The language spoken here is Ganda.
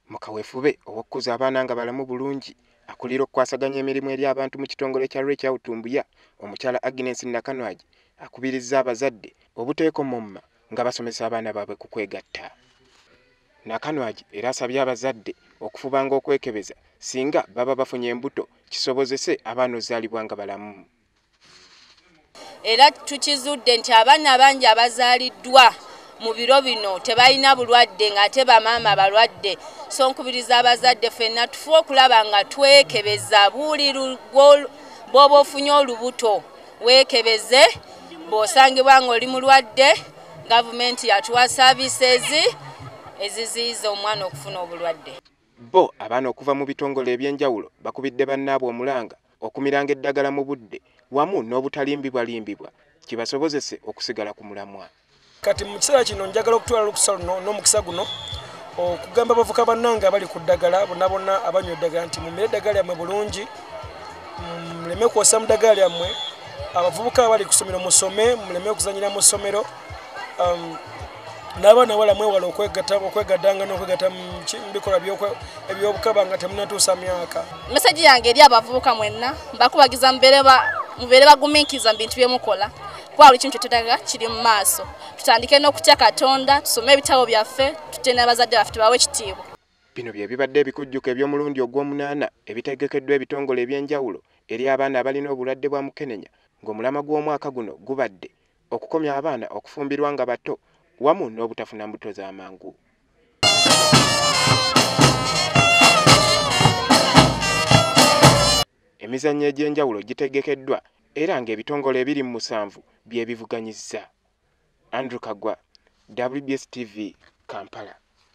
Mu kaweefube ow'okkuza abaana nga balamu bulungi akulira okukwasaganya emirimu eri abantu mu kitongole kya Reach Out Mbuya, omukyala Agnes Nakanwagi akubirizza abazadde obuteekomomma nga basomesa abaana baabwe ku kwegatta. Nakanwagi era asabye abazadde okufubanga okwekebeza singa baba bafunye embuto kisobozese abaana ozaalibwa nga balamu. Era tukizudde nti abaana bangi abazaaliddwa mu biro bino tebalina bulwadde ng'ate bamaama balwadde. So nkubiriza abazadde ffenna tufe okulaba nga twekebeza buli bw'oba ofunye olubuto weekebeze. Bw'osangibwa ng'oli mulwadde, gavumenti yatuwa saavisizi eziziyiza omwana okufuna obulwadde. Bo abaana okuva mu bitongole eby'enjawulo bakubidde bannaabwe omulanga okumiranga eddagala mu budde wamu n'obutalimbibwalimbibwa kibasobozese okusigala ku mulamwa. Kati mu kiseera kino njagala okutwala olukusa luno n'omukisa guno okugamba abavuka bannange abali ku ddagala bonna abanywa eddagala nti mumire eddagala lyammwe bulungi, muleme kwosa mu ddagala lyammwe. Abavubuka abali ku ssomero musome, muleme okuzanyira mu ssomero. N'abaana bala mwewala okwegaddanga n'okwegatta mu bikolwa eby'obukaba nga temunnatuusa myaka. Meseji yange eri abavubuka mwenna mbakubagiza mubeere bagumiikiriza mu bintu bye mukola. Kwa buli kintu kyetwetaaga kiri mu maaso. Tutandike n'okutya Katonda, tusome ebitabo byaffe, tutende abazadde baffe tubawe ekitiibwa. Bino bye bibadde ebikujjuko eby'omulundi ogw'omunaana ebitegekeddwa ebitongole eby'enjawulo eri abaana abalina obulwadde bwa mukenenya ng'omulama gw'omwaka guno gubadde okukomya abaana okufumbirwa nga bato wamu n'obutafuna mbuto z'amangu. Emizannyo egy'enjawulo gitegekeddwa era ng'ebitongole ebiri mu 7 bye bivuganyizza. Andrew Kagwa, WBS TV, Kampala.